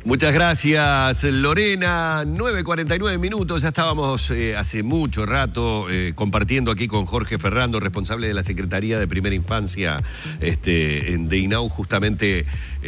Muchas gracias, Lorena. 9:49 minutos. Ya estábamos hace mucho rato compartiendo aquí con Jorge Ferrando, responsable de la Secretaría de Primera Infancia de INAU, justamente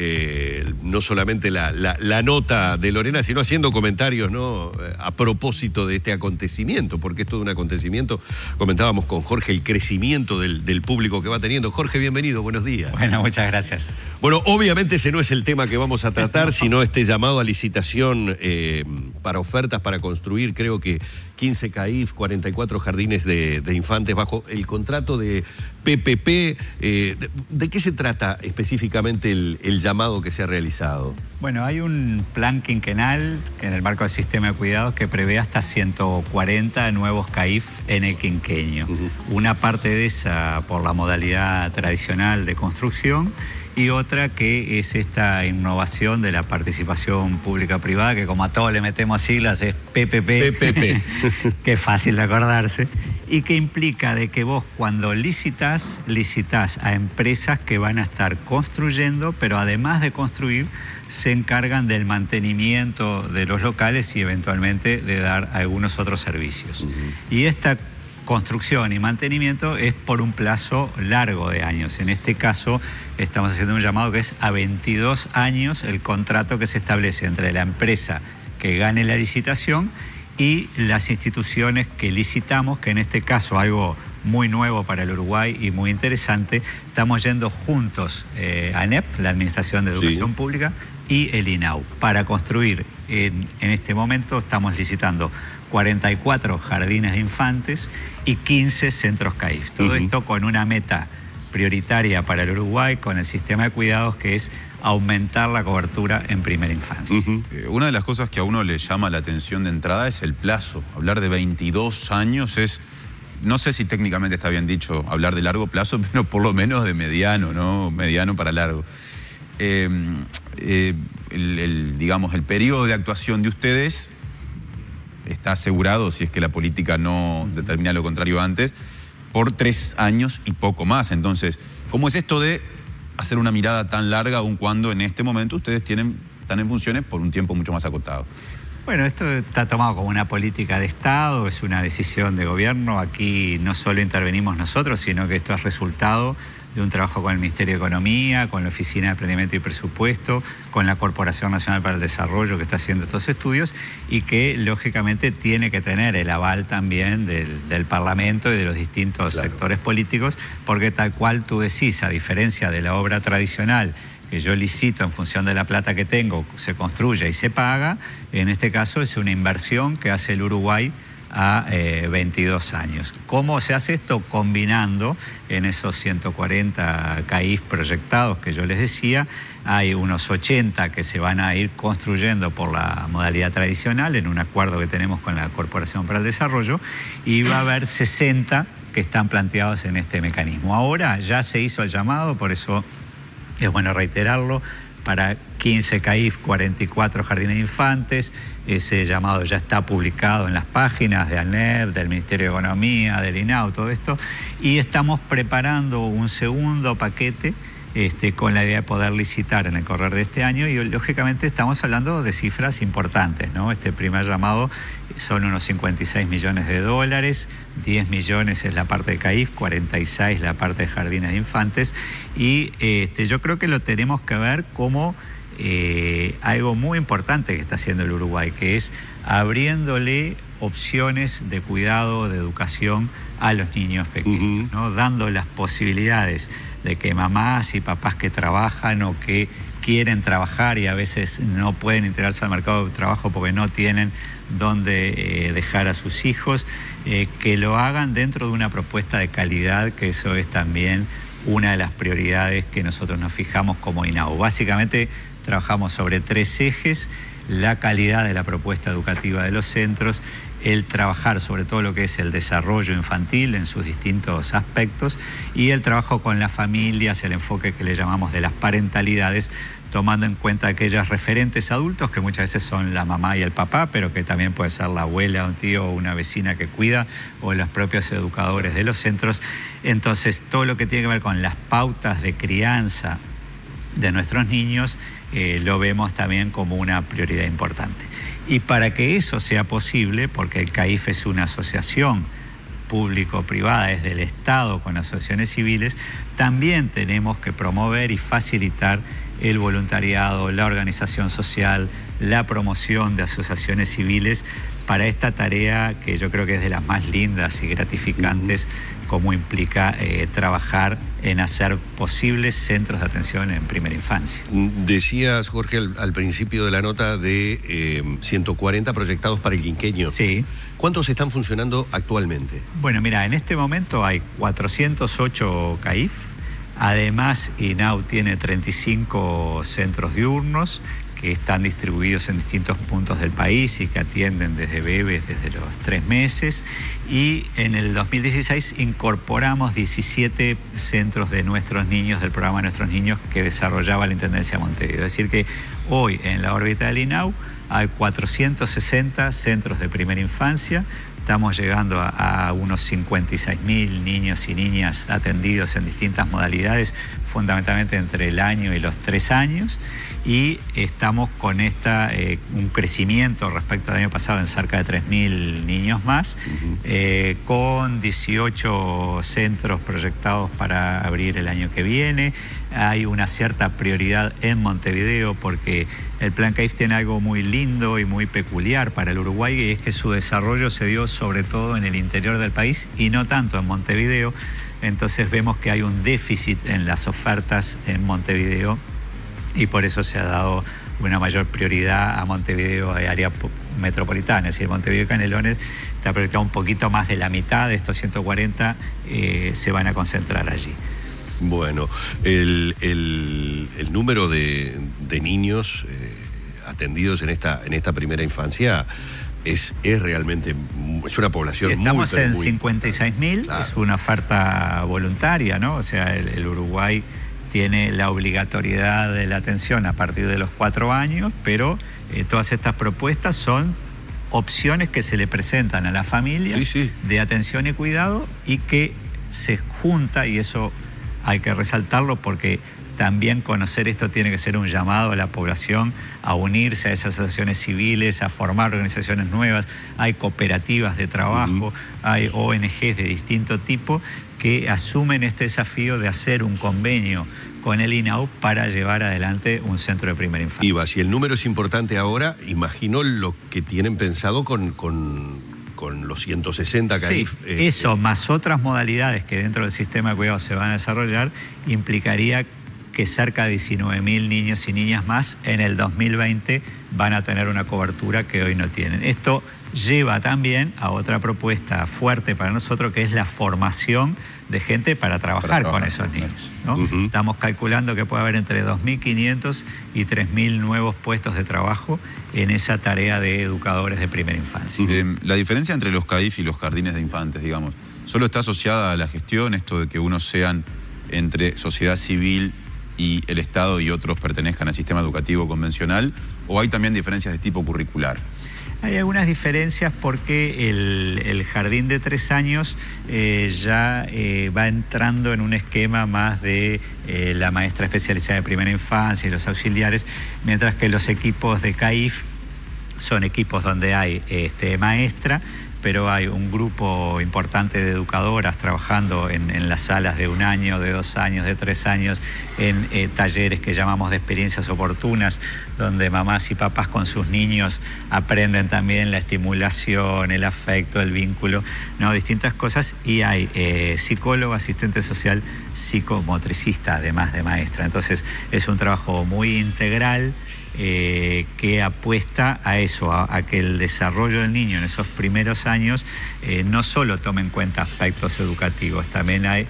no solamente la nota de Lorena, sino haciendo comentarios, ¿no?, a propósito de este acontecimiento, porque es todo un acontecimiento. Comentábamos con Jorge el crecimiento del público que va teniendo. Jorge, bienvenido, buenos días. Bueno, muchas gracias. Bueno, obviamente ese no es el tema que vamos a tratar, sino este llamado a licitación para ofertas para construir, creo que 15 CAIF, 44 jardines de infantes bajo el contrato de PPP. ¿De qué se trata específicamente el llamado que se ha realizado? Bueno, hay un plan quinquenal que en el marco del sistema de cuidados que prevé hasta 140 nuevos CAIF en el quinquenio. Una parte de esa por la modalidad tradicional de construcción y otra que es esta innovación de la participación pública-privada, que como a todos le metemos siglas es PPP, que es fácil de acordarse, y que implica de que vos cuando licitas a empresas que van a estar construyendo, pero además de construir, se encargan del mantenimiento de los locales y eventualmente de dar algunos otros servicios. Y esta construcción y mantenimiento es por un plazo largo de años. En este caso estamos haciendo un llamado que es a 22 años el contrato que se establece entre la empresa que gane la licitación y las instituciones que licitamos, que en este caso algo muy nuevo para el Uruguay y muy interesante, estamos yendo juntos a ANEP, la Administración de Educación Pública, y el INAU, para construir. En este momento estamos licitando 44 jardines de infantes y 15 centros CAIF. Todo esto con una meta prioritaria para el Uruguay, con el sistema de cuidados, que es aumentar la cobertura en primera infancia. Una de las cosas que a uno le llama la atención de entrada es el plazo. Hablar de 22 años es, no sé si técnicamente está bien dicho hablar de largo plazo, pero por lo menos de mediano, ¿no? Mediano para largo. Digamos, el periodo de actuación de ustedes está asegurado, si es que la política no determina lo contrario antes, por 3 años y poco más. Entonces, ¿cómo es esto de hacer una mirada tan larga, aun cuando en este momento ustedes están en funciones por un tiempo mucho más acotado? Bueno, esto está tomado como una política de Estado, es una decisión de gobierno. Aquí no solo intervenimos nosotros, sino que esto es resultado de un trabajo con el Ministerio de Economía, con la Oficina de Planeamiento y Presupuesto, con la Corporación Nacional para el Desarrollo, que está haciendo estos estudios y que lógicamente tiene que tener el aval también del Parlamento y de los distintos sectores políticos, porque tal cual tú decís, a diferencia de la obra tradicional, que yo licito en función de la plata que tengo, se construye y se paga, en este caso es una inversión que hace el Uruguay a 22 años. ¿Cómo se hace esto? Combinando en esos 140 CAIF proyectados que yo les decía, hay unos 80 que se van a ir construyendo por la modalidad tradicional en un acuerdo que tenemos con la Corporación para el Desarrollo, y va a haber 60 que están planteados en este mecanismo. Ahora ya se hizo el llamado, por eso es bueno reiterarlo, para 15 CAIF, 44 jardines de infantes. Ese llamado ya está publicado en las páginas de ANEP, del Ministerio de Economía, del INAU, todo esto. Y estamos preparando un segundo paquete con la idea de poder licitar en el correr de este año, y lógicamente estamos hablando de cifras importantes, ¿no? Este primer llamado son unos 56 millones de dólares, 10 millones es la parte de CAIF, 46 la parte de jardines de infantes, y yo creo que lo tenemos que ver como algo muy importante que está haciendo el Uruguay, que es abriéndole opciones de cuidado, de educación a los niños pequeños, ¿no? Dando las posibilidades de que mamás y papás que trabajan o que quieren trabajar y a veces no pueden integrarse al mercado de trabajo porque no tienen dónde dejar a sus hijos, que lo hagan dentro de una propuesta de calidad, que eso es también una de las prioridades que nosotros nos fijamos como INAU. Básicamente trabajamos sobre 3 ejes: la calidad de la propuesta educativa de los centros, el trabajar sobre todo lo que es el desarrollo infantil en sus distintos aspectos, y el trabajo con las familias, el enfoque que le llamamos de las parentalidades, tomando en cuenta aquellos referentes adultos que muchas veces son la mamá y el papá, pero que también puede ser la abuela, un tío o una vecina que cuida, o los propios educadores de los centros. Entonces, todo lo que tiene que ver con las pautas de crianza de nuestros niños, lo vemos también como una prioridad importante. Y para que eso sea posible, porque el CAIF es una asociación público-privada, es del Estado con asociaciones civiles, también tenemos que promover y facilitar el voluntariado, la organización social, la promoción de asociaciones civiles para esta tarea que yo creo que es de las más lindas y gratificantes, como implica trabajar en hacer posibles centros de atención en primera infancia. Decías, Jorge, al principio de la nota de 140 proyectados para el quinquenio. Sí. ¿Cuántos están funcionando actualmente? Bueno, mira, en este momento hay 408 CAIF. Además, INAU tiene 35 centros diurnos que están distribuidos en distintos puntos del país y que atienden desde bebés desde los 3 meses. Y en el 2016 incorporamos 17 centros de nuestros niños, del programa Nuestros Niños, que desarrollaba la Intendencia de Montevideo. Es decir que hoy en la órbita del INAU hay 460 centros de primera infancia. Estamos llegando a unos 56.000 niños y niñas atendidos en distintas modalidades, fundamentalmente entre el año y los 3 años. Y estamos con un crecimiento respecto al año pasado en cerca de 3.000 niños más, con 18 centros proyectados para abrir el año que viene. Hay una cierta prioridad en Montevideo porque el Plan CAIF tiene algo muy lindo y muy peculiar para el Uruguay, y es que su desarrollo se dio sobre todo en el interior del país y no tanto en Montevideo. Entonces vemos que hay un déficit en las ofertas en Montevideo, y por eso se ha dado una mayor prioridad a Montevideo, área metropolitana. Es decir, Montevideo y Canelones está proyectado un poquito más de la mitad de estos 140, se van a concentrar allí. Bueno, el número de niños atendidos en esta primera infancia es realmente, es una población muy... Estamos en 56.000, claro. Es una oferta voluntaria, ¿no? O sea, el Uruguay tiene la obligatoriedad de la atención a partir de los 4 años, pero todas estas propuestas son opciones que se le presentan a la familia, de atención y cuidado, y que se junta, y eso hay que resaltarlo porque también conocer esto tiene que ser un llamado a la población a unirse a esas asociaciones civiles, a formar organizaciones nuevas. Hay cooperativas de trabajo, hay ONGs de distinto tipo que asumen este desafío de hacer un convenio con el INAU para llevar adelante un centro de primera infancia. Iba, si el número es importante ahora, imagino lo que tienen pensado con los 160 CAIF. Sí, eso más otras modalidades que dentro del sistema de cuidado se van a desarrollar, implicaría que cerca de 19.000 niños y niñas más en el 2020 van a tener una cobertura que hoy no tienen. Esto lleva también a otra propuesta fuerte para nosotros, que es la formación de gente para trabajar con esos niños, ¿no? Estamos calculando que puede haber entre 2.500 y 3.000 nuevos puestos de trabajo en esa tarea de educadores de primera infancia. La diferencia entre los CAIF y los jardines de infantes, digamos, ¿solo está asociada a la gestión, esto de que unos sean entre sociedad civil y el Estado y otros pertenezcan al sistema educativo convencional, o hay también diferencias de tipo curricular? Hay algunas diferencias porque el jardín de 3 años ya va entrando en un esquema más de la maestra especializada de primera infancia y los auxiliares, mientras que los equipos de CAIF son equipos donde hay maestra, pero hay un grupo importante de educadoras trabajando en las salas de 1 año, de 2 años, de 3 años, en talleres que llamamos de experiencias oportunas, donde mamás y papás con sus niños aprenden también la estimulación, el afecto, el vínculo, ¿no? Distintas cosas. Y hay psicólogo, asistente social, psicomotricista, además de maestra. Entonces es un trabajo muy integral, que apuesta a eso, a que el desarrollo del niño en esos primeros años no solo tome en cuenta aspectos educativos, también hay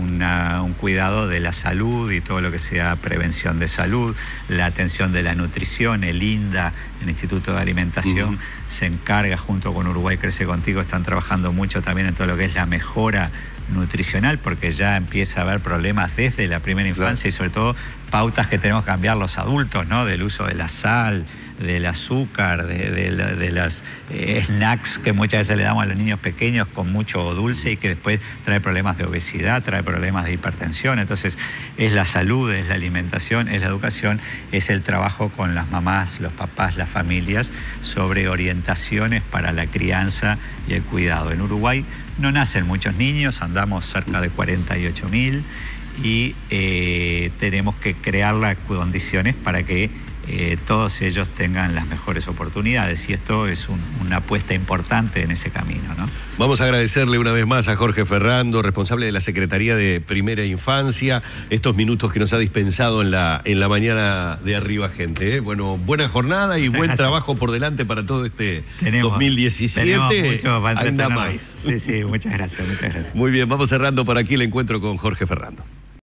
un cuidado de la salud y todo lo que sea prevención de salud, la atención de la nutrición. El INDA, el Instituto de Alimentación, se encarga junto con Uruguay Crece Contigo, están trabajando mucho también en todo lo que es la mejora nutricional, porque ya empieza a haber problemas desde la primera infancia, y sobre todo pautas que tenemos que cambiar los adultos, ¿no? Del uso de la sal, del azúcar, de las snacks que muchas veces le damos a los niños pequeños con mucho dulce y que después trae problemas de obesidad, trae problemas de hipertensión. Entonces es la salud, es la alimentación, es la educación, es el trabajo con las mamás, los papás, las familias sobre orientaciones para la crianza y el cuidado. En Uruguay no nacen muchos niños, andamos cerca de 48.000 y tenemos que crear las condiciones para que todos ellos tengan las mejores oportunidades, y esto es una apuesta importante en ese camino, ¿no? Vamos a agradecerle una vez más a Jorge Ferrando, responsable de la Secretaría de Primera Infancia, estos minutos que nos ha dispensado en la mañana de Arriba Gente. Bueno, buena jornada y buen trabajo por delante para todo este 2017. Mucho para anda más. Sí, muchas gracias. Muy bien, vamos cerrando por aquí el encuentro con Jorge Ferrando.